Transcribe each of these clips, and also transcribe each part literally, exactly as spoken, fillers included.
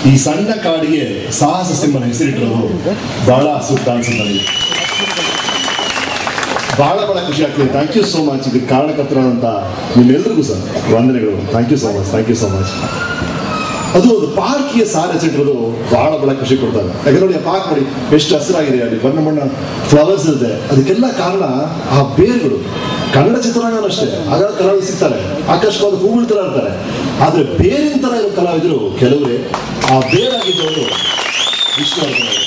ಈ ಸಣ್ಣ ಕಾಡಿಗೆ ಸಾಹಸ ಸಿಂಹನ ಹೆಸರಿಟ್ಟಿರೋದು ಬಹಳ ಸೂಕ್ತ ಅನ್ಸುತ್ತೆ ನನಗೆ. ಬಹಳ ಬಹಳ ಖುಷಿ ಆಗ್ತದೆ. Thank you so much. ಇದಕ್ಕೆ ಕಾರಣಕರ್ತರಾದಂಥ ನಿಮ್ಮೆಲ್ಲರಿಗೂ ಸರ್ ವಂದನೆಗಳು. Thank you so much. Thank you so much. ಅದು ಒಂದು ಪಾರ್ಕಿಗೆ ಸಾರ ಹೆಸರಿಟ್ಟಿರೋದು ಬಹಳ ಬಹಳ ಖುಷಿ ಕೊಡ್ತಾರೆ. ಯಾಕಂದ್ರೆ ನೋಡಿ, ಆ ಪಾರ್ಕ್ ನೋಡಿ ಎಷ್ಟು ಹಸಿರಾಗಿದೆ, ಅಲ್ಲಿ ಬಣ್ಣ ಬಣ್ಣ ಫ್ಲವರ್ಸ್ ಇದೆ. ಅದಕ್ಕೆಲ್ಲ ಕಾರಣ ಆ ಬೇರುಗಳು. ಕನ್ನಡ ಚಿತ್ರರಂಗನೂ ಅಷ್ಟೇ, ಆಗ ಕಲಾವಿದರು ಸಿಗ್ತಾರೆ, ಆಕರ್ಷಕವಾದ ಹೂಗಳ ಥರ ಇರ್ತಾರೆ. ಆದರೆ ಬೇರಿನ ಥರ ಇರೋ ಕಲಾವಿದರು ಕೆಲವರೇ. ಆ ಬೇರಾಗಿದ್ದವರು ವಿಷ್ಣುವರ್ಧನ್ ಅವರು.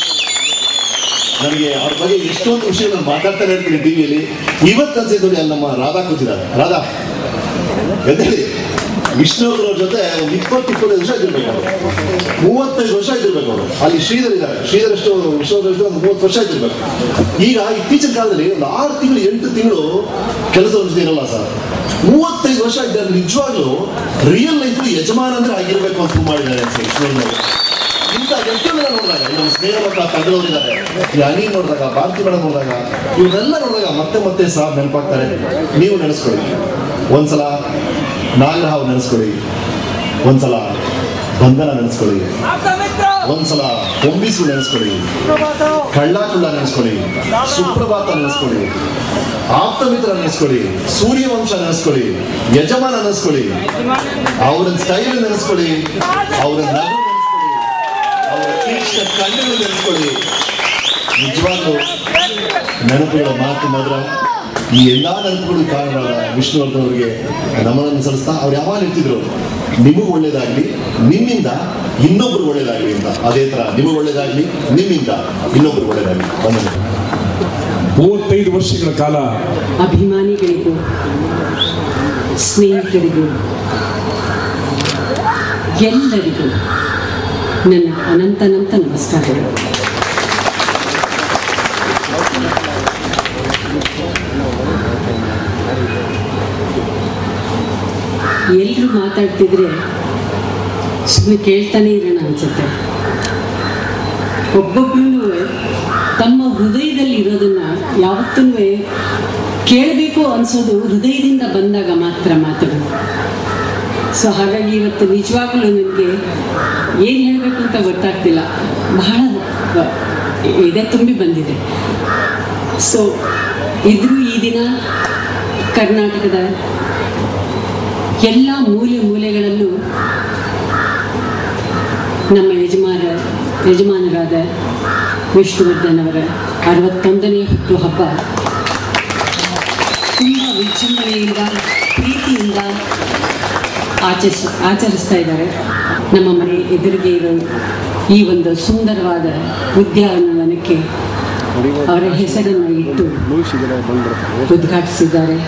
ನನಗೆ ಅವ್ರ ಬಗ್ಗೆ ಎಷ್ಟೊಂದು ವಿಷಯ ನಾನು ಮಾತಾಡ್ತಾನೆ ಇರ್ತೀನಿ ಟಿವಿಯಲ್ಲಿ. ಇವತ್ತು ಅನ್ಸಿದ್ದು ಅಲ್ಲಿ ನಮ್ಮ ರಾಧಾ ಕೂತಿದ್ದಾರೆ. ರಾಧಾ ಎದ್ದೇಳಿ. ವಿಷ್ಣುವರ್ಧನ್ ಅವ್ರ ಜೊತೆ ಒಂದು ಇಪ್ಪತ್ತು ಇಪ್ಪತ್ತೈದು ವರ್ಷ ಇದ್ದಿರ್ಬೇಕು ಅವರು, ಮೂವತ್ತೈದು ವರ್ಷ ಇದ್ದಿರ್ಬೇಕು ಅವರು. ಅಲ್ಲಿ ಶ್ರೀಧರ್ ಇದ್ದಾರೆ, ಶ್ರೀಧರ್ ಎಷ್ಟು ವಿಷ್ಣುವರ್ಧನ್ ಒಂದು ಮೂವತ್ತು ವರ್ಷ ಇದ್ದಿರ್ಬೇಕು. ಈಗ ಇತ್ತೀಚಿನ ಕಾಲದಲ್ಲಿ ಒಂದು ಆರು ತಿಂಗಳು ಎಂಟು ತಿಂಗಳು ಕೆಲಸ ಇರಲ್ಲ ಸರ್. ಮೂವತ್ತೈದು ವರ್ಷ ಇದ್ದಾರೆ. ನಿಜವಾಗ್ಲೂ ರಿಯಲ್ ಲೈಫ್ ಯಜಮಾನ ಅಂದ್ರೆ ಆಗಿರ್ಬೇಕು ಅಂತ ಮಾಡಿದ್ದಾರೆ ವಿಷ್ಣುವರ್ಧನ್ ಅವರು. ಇಂಥ ವ್ಯಕ್ತಿಗಳನ್ನ ನೋಡಿದಾಗ, ನಮ್ಮ ಸ್ನೇಹ ಮಕ್ಕಳ ತಂಡದವರಿದ್ದಾರೆ, ಈ ಅನಿ ನೋಡಿದಾಗ, ಭಾರತಿ ಮೇಡಮ್ ನೋಡಿದಾಗ, ಇವನ್ನೆಲ್ಲ ನೋಡಿದಾಗ ಮತ್ತೆ ಮತ್ತೆ ಸಹ ನೆನಪಾಗ್ತಾರೆ. ನೀವು ನೆನೆಸ್ಕೊಳ್ಳಿ, ಒಂದ್ಸಲ ನಾಗರಹಾವು ನೆನೆಸ್ಕೊಳ್ಳಿ, ಒಂದ್ಸಲ ಬಂಧನ ನೆನೆಸ್ಕೊಳ್ಳಿ, ಒಂದ್ಸಲ ಕೊಂಬಿಸು ನೆನೆಸ್ಕೊಳ್ಳಿ, ಕಳ್ಳ ಕುಳ್ಳ ನೆನೆಸ್ಕೊಳ್ಳಿ, ಸುಪ್ರಭಾತ ನೆನೆಸ್ಕೊಳ್ಳಿ, ಆಪ್ತ ಮಿತ್ರ ನೆನೆಸ್ಕೊಳ್ಳಿ, ಸೂರ್ಯವಂಶ ನೆನೆಸ್ಕೊಳ್ಳಿ, ಯಜಮಾನ ನೆನೆಸ್ಕೊಳ್ಳಿ, ಅವರ ಸ್ಟೈಲ್ ನೆನೆಸ್ಕೊಳ್ಳಿ, ಅವರ ನಗು ನೆನೆಸ್ಕೊಳ್ಳಿ, ಅವರ ತೀಕ್ಷ್ಣ ಕಣ್ಣುಗಳು ನೆನೆಸ್ಕೊಳ್ಳಿ. ನಿಜವಾಗ್ಲೂ ನೆನಪುಗಳ ಮಾತು ಮಾತ್ರ. ಈ ಎಲ್ಲಾ ನೆನಪುಗಳು ಕಾರಣವಾದ ವಿಷ್ಣುವರ್ಧನ್ ಅವರಿಗೆ ನಮನನ್ನು ಸಲ್ಲಿಸ್ತಾ ಅವ್ರು ಯಾವಾಗ ಹೇಳ್ತಿದ್ರು, ನಿಮಗೂ ಒಳ್ಳೇದಾಗ್ಲಿ, ನಿಮ್ಮಿಂದ ಇನ್ನೊಬ್ರು ಒಳ್ಳೇದಾಗ್ಲಿ ಅಂತ. ಅದೇ ತರ ನಿಮಗೂ ಒಳ್ಳೇದಾಗ್ಲಿ, ನಿಮ್ಮಿಂದ ಇನ್ನೊಬ್ರು ಒಳ್ಳೇದಾಗ್ಲಿ. ಮೂವತ್ತೈದು ವರ್ಷಗಳ ಕಾಲ ಅಭಿಮಾನಿಗಳಿಗೂ ಸ್ನೇಹಿತರಿಗೂ ಎಲ್ಲರಿಗೂ ನನ್ನ ಅನಂತನಂತ ನಮಸ್ಕಾರಗಳು. ಎಲ್ಲರೂ ಮಾತಾಡ್ತಿದ್ರೆ ಸುಮ್ಮನೆ ಕೇಳ್ತಾನೆ ಇರೋಣ ಅನ್ಸುತ್ತೆ. ಒಬ್ಬೊಬ್ಬರೂ ತಮ್ಮ ಹೃದಯದಲ್ಲಿ ಇರೋದನ್ನ ಯಾವತ್ತೂ ಕೇಳಬೇಕು ಅನ್ಸೋದು ಹೃದಯದಿಂದ ಬಂದಾಗ ಮಾತ್ರ ಮಾತುಗಳು. ಸೊ ಹಾಗಾಗಿ ಇವತ್ತು ನಿಜವಾಗ್ಲೂ ನನಗೆ ಏನು ಹೇಳಬೇಕು ಅಂತ ಗೊತ್ತಾಗ್ತಿಲ್ಲ. ಬಹಳ ಇದೆ ತುಂಬಿ ಬಂದಿದೆ. ಸೊ ಇದ್ರೂ ಈ ದಿನ ಕರ್ನಾಟಕದ ಎಲ್ಲ ಮೂಲೆ ಮೂಲೆಗಳಲ್ಲೂ ನಮ್ಮ ಯಜಮಾನ ಯಜಮಾನರಾದ ವಿಷ್ಣುವರ್ಧನ್ ಅವರ ಅರವತ್ತೊಂದನೇ ಹುಟ್ಟುಹಬ್ಬ ತುಂಬ ವಿಜೃಂಭಣೆಯಿಂದ ಪ್ರೀತಿಯಿಂದ ಆಚರಿಸ್ ಆಚರಿಸ್ತಾ ಇದ್ದಾರೆ. ನಮ್ಮ ಮನೆ ಎದುರಿಗೆ ಇರೋ ಈ ಒಂದು ಸುಂದರವಾದ ಉದ್ಯಾನವನಕ್ಕೆ ಅವರ ಹೆಸರನ್ನು ಇಟ್ಟು ಉದ್ಘಾಟಿಸಿದ್ದಾರೆ.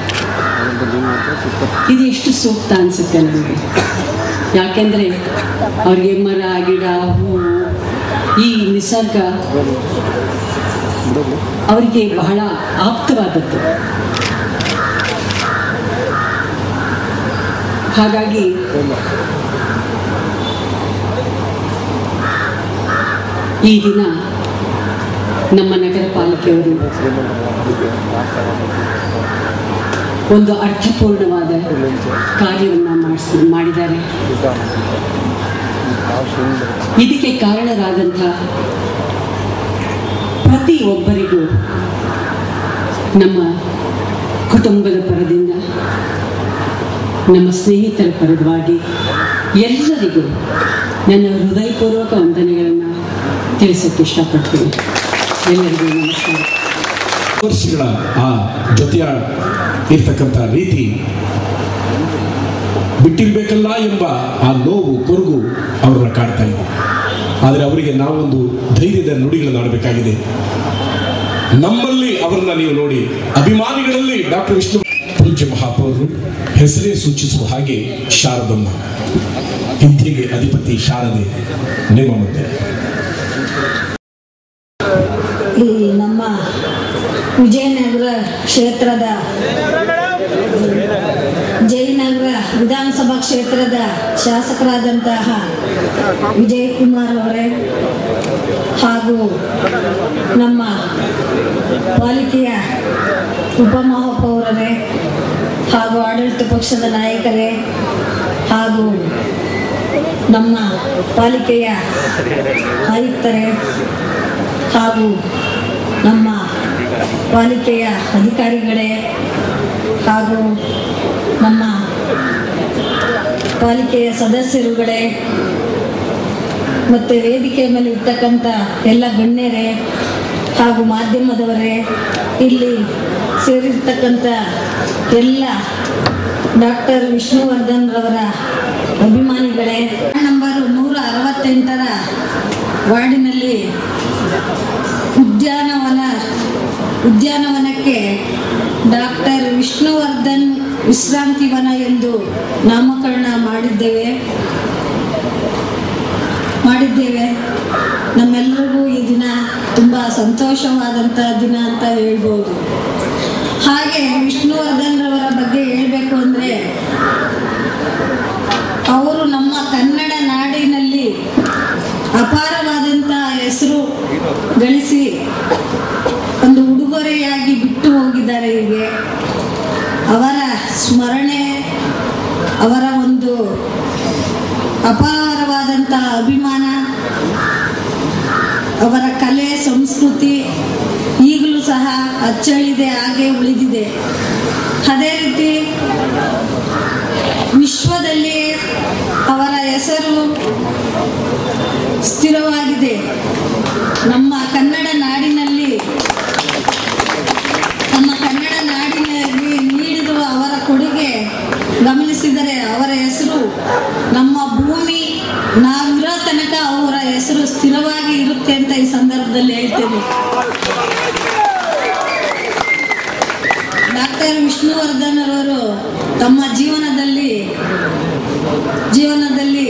ಇದು ಎಷ್ಟು ಸೂಕ್ತ ಅನಿಸುತ್ತೆ ನನಗೆ. ಯಾಕೆಂದರೆ ಅವ್ರಿಗೆ ಮರ, ಗಿಡ, ಹೂವು, ಈ ನಿಸರ್ಗ ಅವರಿಗೆ ಬಹಳ ಆಪ್ತವಾದದ್ದು. ಹಾಗಾಗಿ ಈ ದಿನ ನಮ್ಮ ನಗರ ಪಾಲಿಕೆಯವರು ಒಂದು ಅರ್ಥಪೂರ್ಣವಾದ ಕಾರ್ಯವನ್ನು ಮಾಡಿಸಿ ಮಾಡಿದ್ದಾರೆ. ಇದಕ್ಕೆ ಕಾರಣರಾದಂಥ ಪ್ರತಿಯೊಬ್ಬರಿಗೂ ನಮ್ಮ ಕುಟುಂಬದ ಪರದಿಂದ, ನಮ್ಮ ಸ್ನೇಹಿತರ ಪರವಾಗಿ ಎಲ್ಲರಿಗೂ ನನ್ನ ಹೃದಯಪೂರ್ವಕ ವಂದನೆಗಳನ್ನು ತಿಳಿಸೋಕ್ಕೆ ಇಷ್ಟಪಡ್ತೀನಿ. ಎಲ್ಲರಿಗೂ ನಮಸ್ಕಾರ. ವರ್ಷಗಳ ಆ ಜೊತೆಯ ಇರ್ತಕ್ಕಂಥ ರೀತಿ ಬಿಟ್ಟಿರ್ಬೇಕಲ್ಲ ಎಂಬ ಆ ನೋವು ಕೊರಗು ಅವರನ್ನ ಕಾಡ್ತಾ ಇದೆ. ಆದರೆ ಅವರಿಗೆ ನಾವೊಂದು ಧೈರ್ಯದ ನುಡಿಗಳನ್ನು ಆಡಬೇಕಾಗಿದೆ. ನಮ್ಮಲ್ಲಿ ಅವರನ್ನ ನೀವು ನೋಡಿ, ಅಭಿಮಾನಿಗಳಲ್ಲಿ ಡಾಕ್ಟರ್ ವಿಷ್ಣು ಪೂಜ್ಯ ಮಹಾಪೌರರು ಹೆಸರೇ ಸೂಚಿಸುವ ಹಾಗೆ ಶಾರದಮ್ಮ, ವಿದ್ಯೆಗೆ ಅಧಿಪತಿ ಶಾರದೆ ನಿಮ್ಮ ಮುಂದೆ. ಈ ನಮ್ಮ ವಿಜಯನಗರ ಕ್ಷೇತ್ರದ ಜಯನಗರ ವಿಧಾನಸಭಾ ಕ್ಷೇತ್ರದ ಶಾಸಕರಾದಂತಹ ವಿಜಯಕುಮಾರ್ ಅವರೇ ಹಾಗೂ ನಮ್ಮ ಪಾಲಿಕೆಯ ಉಪಮಹಾಪೌರರೇ ಹಾಗೂ ಆಡಳಿತ ಪಕ್ಷದ ನಾಯಕರೇ ಹಾಗೂ ನಮ್ಮ ಪಾಲಿಕೆಯ ಆಯುಕ್ತರೇ ಹಾಗೂ ನಮ್ಮ ಪಾಲಿಕೆಯ ಅಧಿಕಾರಿಗಳೇ ಹಾಗೂ ನಮ್ಮ ಪಾಲಿಕೆಯ ಸದಸ್ಯರುಗಳೇ ಮತ್ತು ವೇದಿಕೆಯ ಮೇಲೆ ಇರ್ತಕ್ಕಂಥ ಎಲ್ಲ ಗಣ್ಯರೇ ಹಾಗೂ ಮಾಧ್ಯಮದವರೇ, ಇಲ್ಲಿ ಸೇರಿರ್ತಕ್ಕಂಥ ಎಲ್ಲ ಡಾಕ್ಟರ್ ವಿಷ್ಣುವರ್ಧನ್ ರವರ ಅಭಿಮಾನಿಗಳೇ, ನಂಬರ್ ನೂರ ಅರವತ್ತೆಂಟರ ವಾರ್ಡಿನಲ್ಲಿ ಉದ್ಯಾನವನ ಉದ್ಯಾನವನಕ್ಕೆ ಡಾಕ್ಟರ್ ವಿಷ್ಣುವರ್ಧನ್ ವಿಶ್ರಾಂತಿ ವನ ಎಂದು ನಾಮಕರಣ ಮಾಡಿದ್ದೇವೆ ಮಾಡಿದ್ದೇವೆ ನಮ್ಮೆಲ್ಲರಿಗೂ ಈ ದಿನ ತುಂಬ ಸಂತೋಷವಾದಂಥ ದಿನ ಅಂತ ಹೇಳ್ಬೋದು. ಹಾಗೆ ವಿಷ್ಣುವರ್ಧನ್ ರವರ ಬಗ್ಗೆ ಹೇಳಬೇಕು ಅಂದರೆ, ಅವರು ನಮ್ಮ ಕನ್ನಡ ನಾಡಿನಲ್ಲಿ ಅಪಾರವಾದಂಥ ಹೆಸರು ಗಳಿಸಿ ಒಂದು ಉಡುಗೊರೆಯಾಗಿ ಬಿಟ್ಟು ಹೋಗಿದ್ದಾರೆ. ಹೀಗೆ ಅವರ ಸ್ಮರಣೆ, ಅವರ ಒಂದು ಅಪಾರವಾದಂಥ ಅಭಿಮಾನ, ಅವರ ಕಲೆ ಸಂಸ್ಕೃತಿ ಈಗಲೂ ಸಹ ಅಚ್ಚಳಿದೆ, ಹಾಗೆ ಉಳಿದಿದೆ. ಅದೇ ರೀತಿ ವಿಶ್ವದಲ್ಲಿ ಅವರ ಹೆಸರು ಸ್ಥಿರವಾಗಿದೆ. ನಮ್ಮ ಕನ್ನಡ ನಾಡಿನಲ್ಲಿ ನಮ್ಮ ಕನ್ನಡ ನಾಡಿನಲ್ಲಿ ನೀಡಿರುವ ಅವರ ಕೊಡುಗೆ ಗಮನಿಸಿದರೆ ಅವರ ಹೆಸರು ನಮ್ಮ ಭೂಮಿ ನಾವಿರೋ ತನಕ ಅವರ ಹೆಸರು ಸ್ಥಿರವಾಗಿ ಇರುತ್ತೆ ಅಂತ ಈ ಸಂದರ್ಭದಲ್ಲಿ ಹೇಳ್ತೇನೆ. ಡಾಕ್ಟರ್ ವಿಷ್ಣುವರ್ಧನ್ ಅವರು ತಮ್ಮ ಜೀವನದಲ್ಲಿ ಜೀವನದಲ್ಲಿ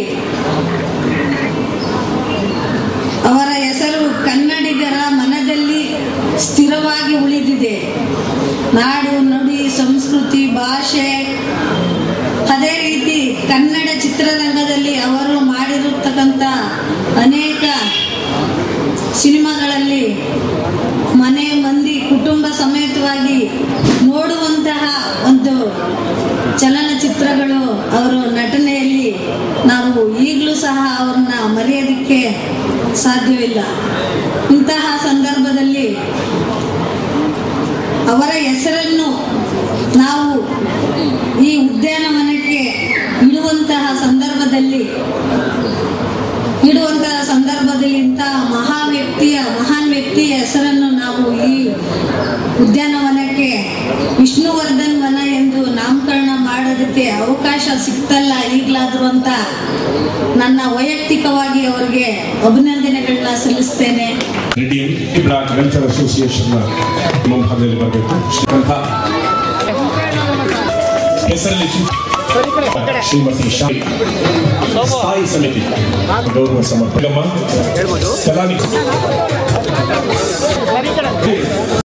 ಅವರ ಹೆಸರು ಕನ್ನಡಿಗರ ಮನದಲ್ಲಿ ಸ್ಥಿರವಾಗಿ ಉಳಿದಿದೆ. ನಾಡು, ನುಡಿ, ಸಂಸ್ಕೃತಿ, ಭಾಷೆ, ಅದೇ ರೀತಿ ಕನ್ನಡ ಚಿತ್ರರಂಗದಲ್ಲಿ ಅವರು ಮಾಡಿರತಕ್ಕಂಥ ಅನೇಕ ಸಿನಿಮಾಗಳಲ್ಲಿ ಮನೆ ಮಂದಿ ಕುಟುಂಬ ಸಮೇತವಾಗಿ ನೋಡುವಂತಹ ಒಂದು ಚಲನಚಿತ್ರಗಳು ಅವರ ನಟನೆಯಲ್ಲಿ ನಾವು ಈಗಲೂ ಸಹ ಅವ್ರನ್ನ ಮರೆಯೋದಕ್ಕೆ ಸಾಧ್ಯವಿಲ್ಲ. ಇಂತಹ ಸಂದರ್ಭದಲ್ಲಿ ಅವರ ಹೆಸರನ್ನು ನಾವು ಈ ಉದ್ಯಾನವನಕ್ಕೆ ಇಡುವಂತಹ ಸಂದರ್ಭದಲ್ಲಿ ಇಡುವಂತಹ ಸಂದರ್ಭದಲ್ಲಿ ಇಂತಹ ಮಹಾ ವ್ಯಕ್ತಿಯ ಮಹಾನ್ ವ್ಯಕ್ತಿಯ ಹೆಸರನ್ನು ನಾವು ಈ ಉದ್ಯಾನವನಕ್ಕೆ ವಿಷ್ಣುವರ್ಧನ್ ವನ ಎಂದು ನಾಮಕರಣ ಮಾಡೋದಕ್ಕೆ ಅವಕಾಶ ಸಿಕ್ತಲ್ಲ ಈಗಲಾದರೂ ಅಂತ ನನ್ನ ವೈಯಕ್ತಿಕವಾಗಿ ಅವರಿಗೆ ಅಭಿನಂದನೆಗಳನ್ನ ಸಲ್ಲಿಸ್ತೇನೆ. ಬ್ಲಾಕ್ ವೆಲ್ಫೇರ್ ಅಸೋಸಿಯೇಷನ್ ಮುಂಭಾಗದಲ್ಲಿ ಬರಬೇಕು. ಹೆಸರಲ್ಲಿ ಶ್ರೀಮತಿ ಸ್ಥಾಯಿ ಸಮಿತಿ ಗೌರವ ಸಮರ್ಪಣೆ.